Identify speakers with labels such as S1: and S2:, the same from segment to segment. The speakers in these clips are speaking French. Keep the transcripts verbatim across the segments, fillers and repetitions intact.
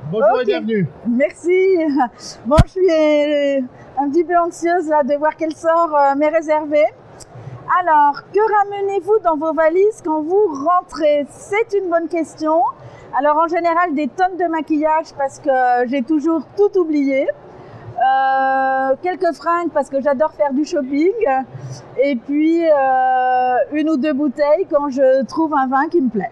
S1: Bonjour
S2: okay.
S1: et bienvenue.
S2: Merci. Bon, je suis un petit peu anxieuse là, de voir quel sort euh, m'est réservé. Alors, que ramenez-vous dans vos valises quand vous rentrez? C'est une bonne question. Alors, en général, des tonnes de maquillage parce que j'ai toujours tout oublié. Euh, quelques fringues parce que j'adore faire du shopping. Et puis, euh, une ou deux bouteilles quand je trouve un vin qui me plaît.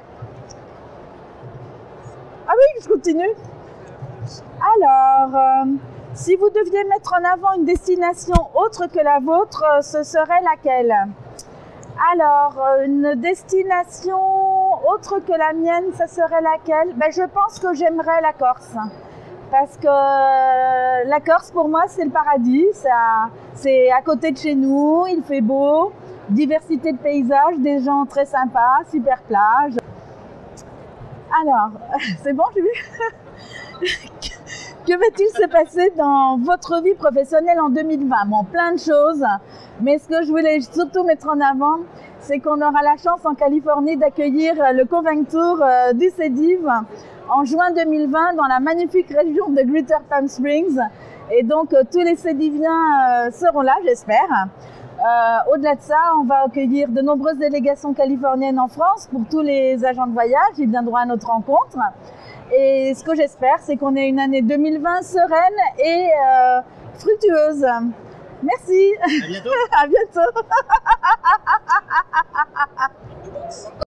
S2: Ah oui, je continue. Alors, euh, si vous deviez mettre en avant une destination autre que la vôtre, ce serait laquelle? Alors, une destination autre que la mienne, ça serait laquelle? Ben, je pense que j'aimerais la Corse. Parce que la Corse, pour moi, c'est le paradis. C'est à côté de chez nous, il fait beau, diversité de paysages, des gens très sympas, super plage. Alors, c'est bon, j'ai vu. Que va-t-il se passer dans votre vie professionnelle en deux mille vingt? Bon, plein de choses, mais ce que je voulais surtout mettre en avant, c'est qu'on aura la chance en Californie d'accueillir le Convainc Tour du CEDIV en juin deux mille vingt dans la magnifique région de Greater Palm Springs. Et donc, tous les Cédiviens seront là, j'espère. Euh, Au-delà de ça, on va accueillir de nombreuses délégations californiennes en France pour tous les agents de voyage. Ils viendront à notre rencontre. Et ce que j'espère, c'est qu'on ait une année deux mille vingt sereine et euh, fructueuse. Merci.
S1: À bientôt.
S2: À bientôt.